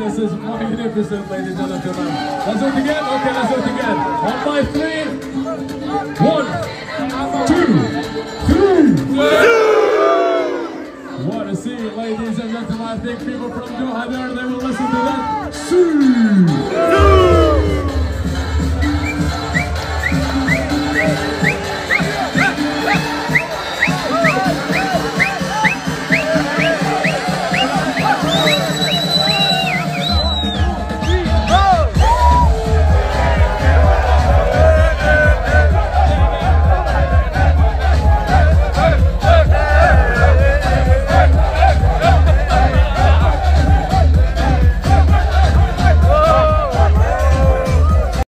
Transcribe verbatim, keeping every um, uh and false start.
This is magnificent, ladies and gentlemen. Let's do it again. Okay, let's do it again. On my three. One, two, three. What a scene, ladies and gentlemen. I think people from Doha there, they will listen to that. See.